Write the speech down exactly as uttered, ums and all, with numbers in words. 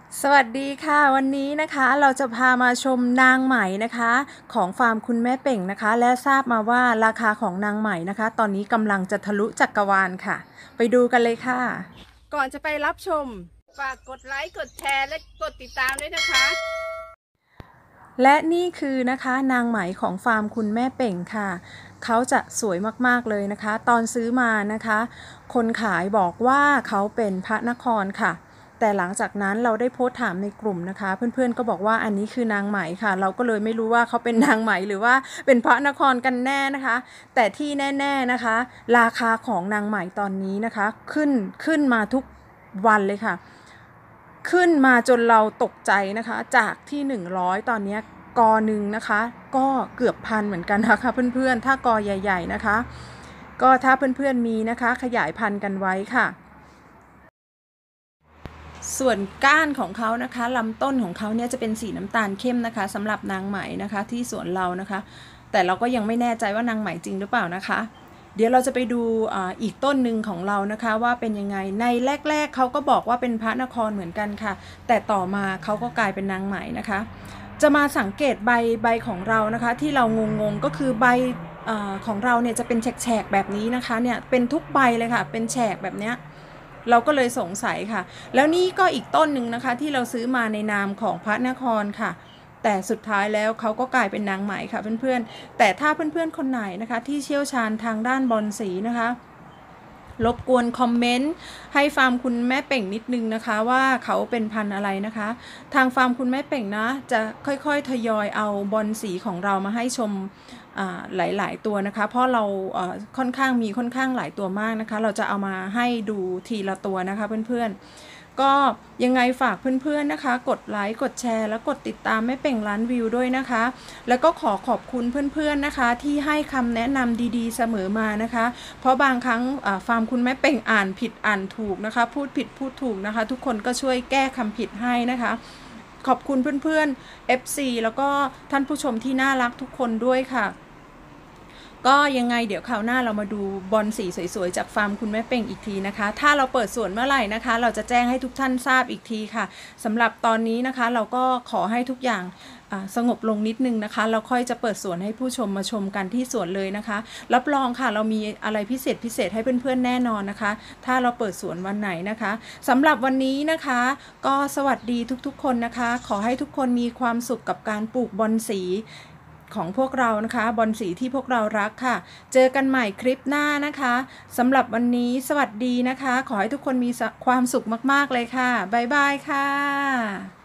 สวัสดีค่ะวันนี้นะคะเราจะพามาชมนางไหมนะคะของฟาร์มคุณแม่เป่งนะคะและทราบมาว่าราคาของนางไหมนะคะตอนนี้กำลังจะทะลุจักรวาลค่ะไปดูกันเลยค่ะก่อนจะไปรับชมฝากกดไลค์กดแชร์และกดติดตามด้วยนะคะและนี่คือนะคะนางไหมของฟาร์มคุณแม่เป่งค่ะเขาจะสวยมากๆเลยนะคะตอนซื้อมานะคะคนขายบอกว่าเขาเป็นพระนครค่ะแต่หลังจากนั้นเราได้โพสต์ถามในกลุ่มนะคะเพื่อนๆก็บอกว่าอันนี้คือนางไหมค่ะเราก็เลยไม่รู้ว่าเขาเป็นนางไหมหรือว่าเป็นพระนครกันแน่นะคะแต่ที่แน่ๆนะคะราคาของนางไหมตอนนี้นะคะขึ้นขึ้นมาทุกวันเลยค่ะขึ้นมาจนเราตกใจนะคะจากที่หนึ่งร้อยตอนนี้กอหนึ่งนะคะก็เกือบพันเหมือนกันนะคะเพื่อนๆถ้ากอใหญ่ๆนะคะก็ถ้าเพื่อนๆมีนะคะขยายพันธุ์กันไว้ค่ะส่วนก้านของเขานะคะลำต้นของเขาเนี่ยจะเป็นสีน้ำตาลเข้มนะคะสำหรับนางไหมนะคะที่สวนเรานะคะแต่เราก็ยังไม่แน่ใจว่านางไหมจริงหรือเปล่านะคะเดี๋ยวเราจะไปดูอีกต้นหนึ่งของเรานะคะว่าเป็นยังไงในแรกๆเขาก็บอกว่าเป็นพระนครเหมือนกันค่ะแต่ต่อมาเขาก็กลายเป็นนางไหมนะคะจะมาสังเกตใบใบของเรานะคะที่เรางงๆก็คือใบของเราเนี่ยจะเป็นแฉกๆแบบนี้นะคะเนี่ยเป็นทุกใบเลยค่ะเป็นแฉกแบบเนี้ยเราก็เลยสงสัยค่ะแล้วนี่ก็อีกต้นหนึ่งนะคะที่เราซื้อมาในนามของพระนครค่ะแต่สุดท้ายแล้วเขาก็กลายเป็นนางไหมค่ะเพื่อนๆแต่ถ้าเพื่อนๆคนไหนนะคะที่เชี่ยวชาญทางด้านบอนสีนะคะรบกวนคอมเมนต์ให้ฟาร์มคุณแม่เป่งนิดนึงนะคะว่าเขาเป็นพันธุ์อะไรนะคะทางฟาร์มคุณแม่เป่งนะจะค่อยๆทยอยเอาบอนสีของเรามาให้ชมหลายๆตัวนะคะเพราะเราค่อนข้างมีค่อนข้างหลายตัวมากนะคะเราจะเอามาให้ดูทีละตัวนะคะเพื่อนๆก็ยังไงฝากเพื่อนๆนะคะกดไลค์กดแชร์และกดติดตามแม่เป่งล้านวิวด้วยนะคะแล้วก็ขอขอบคุณเพื่อนๆนะคะที่ให้คำแนะนำดีๆเสมอมานะคะเพราะบางครั้งฟาร์มคุณแม่เป่งอ่านผิดอ่านถูกนะคะพูดผิดพูดถูกนะคะทุกคนก็ช่วยแก้คำผิดให้นะคะขอบคุณเพื่อนๆ เอฟ ซี แล้วก็ท่านผู้ชมที่น่ารักทุกคนด้วยค่ะก็ยังไงเดี๋ยวคราวหน้าเรามาดูบอลสีสวยๆจากฟาร์มคุณแม่เป่งอีกทีนะคะถ้าเราเปิดสวนเมื่อไหร่นะคะเราจะแจ้งให้ทุกท่านทราบอีกทีค่ะสำหรับตอนนี้นะคะเราก็ขอให้ทุกอย่างสงบลงนิดนึงนะคะเราค่อยจะเปิดสวนให้ผู้ชมมาชมกันที่สวนเลยนะคะรับรองค่ะเรามีอะไรพิเศษพิเศษให้เพื่อนๆแน่นอนนะคะถ้าเราเปิดสวนวันไหนนะคะสำหรับวันนี้นะคะก็สวัสดีทุกๆคนนะคะขอให้ทุกคนมีความสุขกับการปลูกบอนสีของพวกเรานะคะบอนสีที่พวกเรารักค่ะเจอกันใหม่คลิปหน้านะคะสำหรับวันนี้สวัสดีนะคะขอให้ทุกคนมีความสุขมากๆเลยค่ะบ๊ายบายค่ะ